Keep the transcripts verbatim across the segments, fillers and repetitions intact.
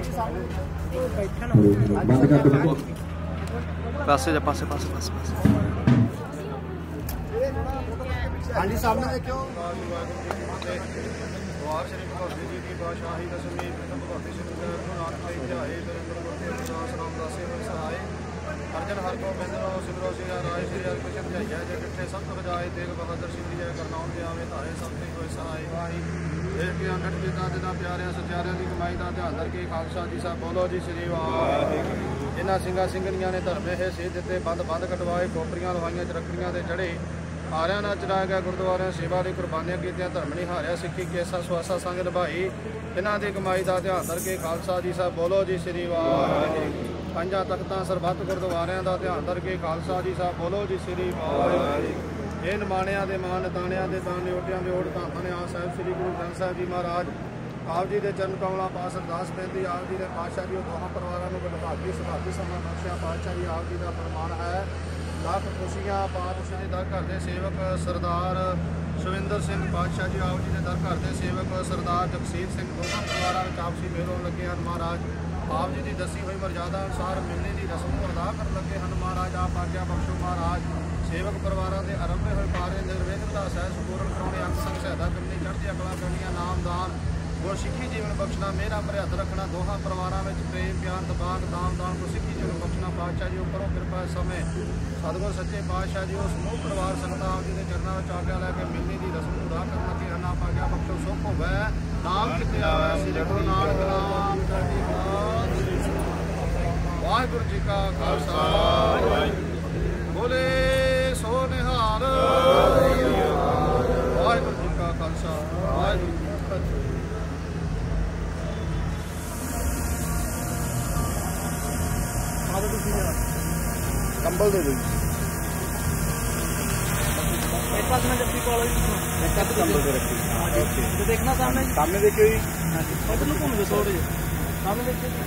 पासे जा पासे पासे पासे पासे हाँ जी सामने देखियो द्वार श्री भगवती जी की बादशाही दशमी प्रथम भगवती श्री गुरु नानक देव ध्याए दास रामदास सहाय अर्जन हर गोबिंद रो सिमरो सिया राय श्री हर कृष्ण ध्याया जय किठे संत बजाए तेग बहादुर सिंह जय करनाउन दे आवे धारे संत होए सहाय भाई देख के अंगठ के दाते दा प्यारिਆਂ सचाਰਿਆਂ ਦੀ ਕਮਾਈ ਦਾ ਧਿਆਨ ਕਰਕੇ ਖਾਲਸਾ ਜੀ ਸਾਹਿਬ ਬੋਲੋ ਜੀ ਸ੍ਰੀ ਵਾਹਿਗੁਰੂ। ਇਹਨਾਂ ਸਿੰਘਾਂ ਸਿੰਘਣੀਆਂ ਨੇ ਧਰਮੇ ਹੈ ਸੇ ਦਿੱਤੇ ਬੰਦ ਬੰਦ ਕਟਵਾਏ ਕੋਪਰੀਆਂ ਲਵਾਈਆਂ ਚ ਰੱਖੜੀਆਂ ਦੇ ਚੜੇ ਹਾਰਿਆਂ ਨਾਲ ਚੜਾਇਆ ਗਿਆ ਗੁਰਦੁਆਰਿਆਂ ਸੇਵਾ ਲਈ ਕੁਰਬਾਨੀਆਂ ਕੀਤੀਆਂ ਧਰਮ ਨਹੀਂ ਹਾਰਿਆ ਸਿੱਖੀ ਕੇਸਾ ਸਵਾਸਾ ਸੰਗ ਨਿਭਾਈ ਇਹਨਾਂ ਦੀ ਕਮਾਈ ਦਾ ਧਿਆਨ ਕਰਕੇ ਖਾਲਸਾ ਜੀ ਸਾਹਿਬ ਬੋਲੋ ਜੀ ਸ੍ਰੀ ਵਾਹਿਗੁਰੂ। ਪੰਜਾਂ ਤਖਤਾਂ ਸਰਬੱਤ ਗੁਰਦੁਆਰਿਆਂ ਦਾ ਧਿਆਨ ਕਰਕੇ ਖਾਲਸਾ ਜੀ ਸਾਹਿਬ ਬੋਲੋ ਜੀ ਸ੍ਰੀ ਵਾਹਿਗੁਰੂ। ਇਹ ਨਿਮਾਣਿਆਂ ਦੇ ਮਾਨ ਤਾਣਿਆਂ ਦੇ ਤਾਂ ਨਿਓਟਿਆਂ ਦੇ ਓਟ ਧੰਨ ਧੰਨ ਆ ਸਾਹਿਬ ਸ੍ਰੀ ਗੁਰੂ ਗ੍ਰੰਥ ਸਾਹਿਬ ਜੀ ਮਹਾਰਾਜ ਆਪ ਜੀ ਦੇ ਚਰਨ ਕਮਲਾਂ ਪਾਸ ਅਰਦਾਸ ਬੇਨਤੀ ਆਪ ਜੀ ਦੇ ਪਾਤਸ਼ਾਹ ਜੀ ਦੋਹਾਂ ਪਰਿਵਾਰਾਂ ਨੂੰ ਬਲਭਾਗੀ ਸੁਭਾਗੀ ਸਮਾਂ ਬਖਸ਼ਿਆ ਪਾਤਸ਼ਾਹ ਜੀ ਆਪ ਜੀ ਦਾ ਫਰਮਾਨ ਹੈ ਲੱਖ ਖੁਸ਼ੀਆਂ ਪਾਤਸ਼ਾਹ ਜੀ ਦਰ ਘਰ ਦੇ ਸੇਵਕ ਸਰਦਾਰ ਸੁਵਿੰਦਰ ਸਿੰਘ ਪਾਤਸ਼ਾਹ ਜੀ ਆਪ ਜੀ ਦੇ ਦਰ ਘਰ ਦੇ ਸੇਵਕ ਸਰਦਾਰ ਜਗਸੀਰ ਸਿੰਘ ਦੋਹਾਂ ਪਰਿਵਾਰਾਂ ਵਿੱਚ ਆਪਸੀ ਮੇਲ ਹੋਣ ਲੱਗੇ ਹਨ ਮਹਾਰਾਜ ਆਪ ਜੀ ਦੀ ਦੱਸੀ ਹੋਈ ਮਰਜ਼ਾਦਾ ਅਨੁਸਾਰ ਮਿਲਣੇ ਦੀ ਰਸਮ ਨੂੰ ਅਦਾ ਕਰਨ ਲੱਗੇ ਹਨ ਮਹਾਰਾਜ ਆਪ ਆਗਿਆ ਬਖਸ਼ੋ ਮਹਾਰਾਜ ਸੇਵਕ ਪਰਿਵਾਰਾਂ ਦੇ ਆਰੰਭੇ ਹੋਏ ਕਾਰਜ ਨਿਰਵਿਘਨਤਾ ਸਹਿ ਸੰਪੂਰਨ ਕਰਾਉਣੇ ਅੰਗ ਸੰਗ ਸਹਾਇਤਾ ਕਰਨੀ ਚੜ੍ਹਦੀ ਅਕਲਾਂ ਕਰਨੀਆਂ ਨਾਮਦਾਨ ਗੁਰ ਸਿੱਖੀ ਜੀਵਨ ਬਖਸ਼ਣਾ ਮੇਰਾ ਭਰੇ ਹੱਥ ਰੱਖਣਾ ਦੋਹਾਂ ਪਰਿਵਾਰਾਂ ਵਿੱਚ ਪ੍ਰੇਮ ਪਿਆਰ ਦਬਾਗ ਦਾਮ ਦਾਨ ਗੁਰ ਸਿੱਖੀ ਜੀਵਨ ਬਖਸ਼ਣਾ ਪਾਤਸ਼ਾਹ ਜੀ ਉੱਪਰੋਂ ਕਿਰਪਾ ਸਮੇਂ ਸਤਿਗੁਰ ਸੱਚੇ ਪਾਤਸ਼ਾਹ ਜੀ ਉਸ ਸਮੂਹ ਪਰਿਵਾਰ ਸੰਗਤਾਂ ਆਪ ਜੀ ਦੇ ਚਰਨਾਂ ਵਿੱਚ ਆਗਿਆ ਲੈ ਕੇ ਮਿਲਣੀ ਦੀ ਰਸਮ ਨੂੰ ਅਦਾ ਕਰਨ ਲੱਗੇ ਹਨ ਆਪ ਆਗਿਆ ਬਖਸ਼ੋ ਸੁਖ ਹੋਵੇ ਨਾਮ ਕਿਤੇ ਆਵੇ ਸ੍ਰੀ ਗੁਰੂ ਨਾਨਕ ਨਾਮ ਚੜ੍ਹਦੀ ਕਲਾ ਵਾਹਿਗੁਰੂ ਜੀ ਕਾ ਖਾਲਸਾ ਬੋਲੇ ਸੋ ਨਿਹਾਲ ਵਾਹਿਗੁਰੂ ਜੀ ਕਾ ਖਾਲਸਾ ਵਾਹਿਗੁਰੂ ਜੀ ਕੀ ਫਤਿਹ। कंबल दे दो एक पास में जब कॉलेज एक पास कंबल दे रखी ओके तो देखना सामने सामने देखियो ही उधर नु घूम के छोड़ दे सामने देखिए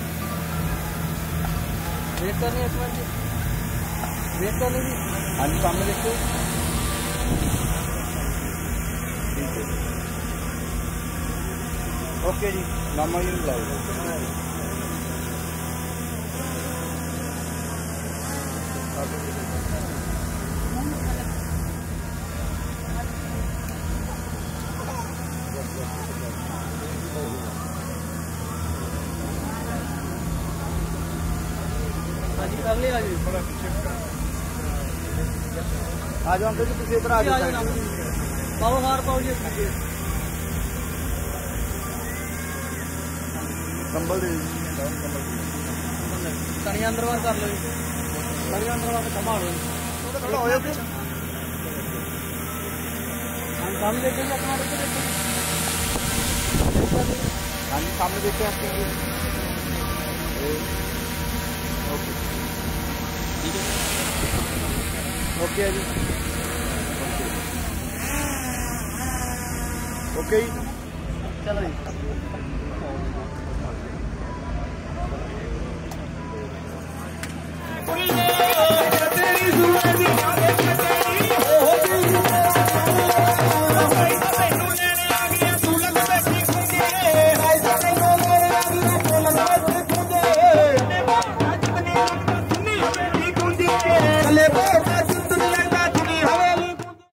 वेट करनी है इसमें जी वेट करनी जी हाँ जी सामने देखियो ठीक है ओके जी नामा ही बुलाओ कर ले आज आ जाओ अंकल जी पीछे इधर आ जाओ पाओ हार पाओ जी कंबल दे तनिया अंदर बार कर लो तनिया अंदर बार संभालो थोड़ा हो जाओ हम सामने देखेंगे अपना देखो हाँ जी सामने देखते हैं आपके ओके ओके जी ओके चलो जी